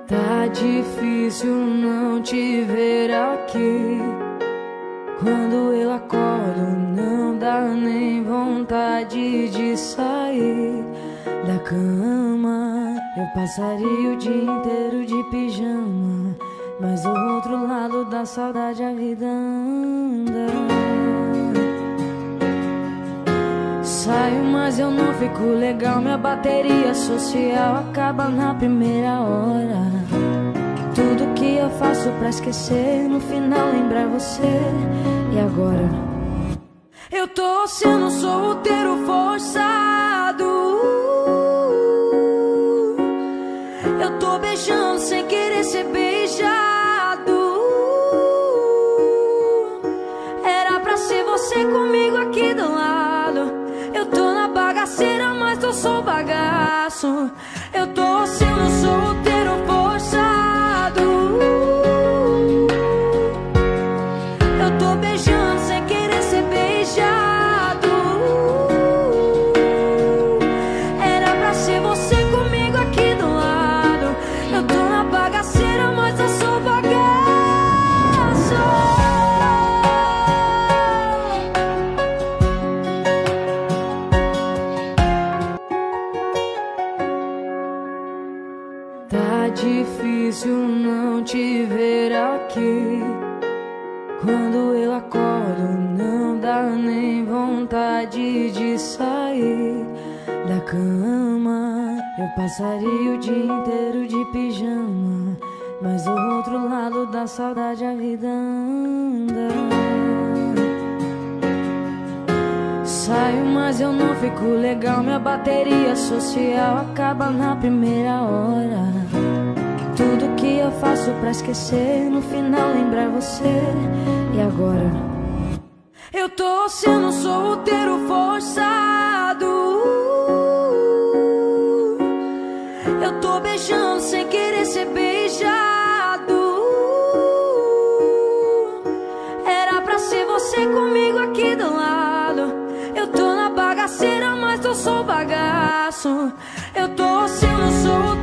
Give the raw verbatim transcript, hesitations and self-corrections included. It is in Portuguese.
Tá difícil não te ver aqui. Quando eu acordo não dá nem vontade de sair da cama. Eu passaria o dia inteiro de pijama, mas do outro lado da saudade a vida anda. Saio, mas eu não fico legal. Minha bateria social acaba na primeira hora. Tudo que eu faço pra esquecer, no final lembrar você. E agora? Eu tô sendo solteiro forçado. Eu tô beijando sem querer ser beijado. Era pra ser você comigo aqui do lado. Eu tô na bagaceira, mas tô só bagaço. Eu tô sendo solteiro forçado. Eu tô beijando sem querer ser beijado. Era pra ser você comigo aqui do lado. Eu tô na bagaceira, mas eu sou bagaço. Tá difícil não te ver aqui. Quando eu acordo não dá nem vontade de sair da cama. Eu passaria o dia inteiro de pijama, mas do outro lado da saudade a vida anda. Saio, mas eu não fico legal. Minha bateria social acaba na primeira hora. Tudo que eu faço pra esquecer, no final lembrar você. E agora? Eu tô sendo solteiro forçado. Eu tô beijando sem querer ser beijado. Era pra ser você comigo aqui do lado. Eu tô na bagaceira, mas tô só bagaço. Eu tô sendo solteiro.